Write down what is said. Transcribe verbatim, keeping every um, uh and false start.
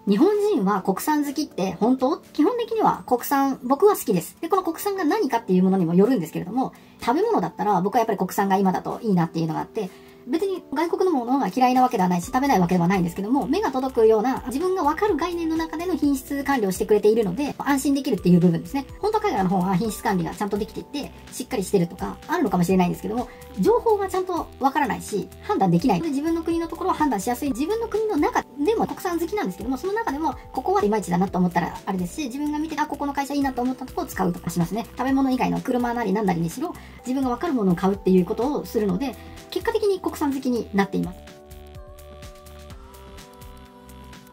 日本人は国産好きって本当？基本的には国産、僕は好きです。で、この国産が何かっていうものにもよるんですけれども、食べ物だったら僕はやっぱり国産が今だといいなっていうのがあって、別に外国のものが嫌いなわけではないし、食べないわけではないんですけども、目が届くような自分がわかる概念の中での品質管理をしてくれているので、安心できるっていう部分ですね。本当は海外の方は品質管理がちゃんとできていて、しっかりしてるとか、あるのかもしれないんですけども、情報がちゃんとわからないし、判断できない。で、自分の国のところを判断しやすい。自分の国の中でも国産好きなんですけども、その中でも、ここはいまいちだなと思ったらあれですし、自分が見て、あ、ここの会社いいなと思ったところを使うとかしますね。食べ物以外の車なり何なりにしろ、自分がわかるものを買うっていうことをするので、結果的に国産好きになっています。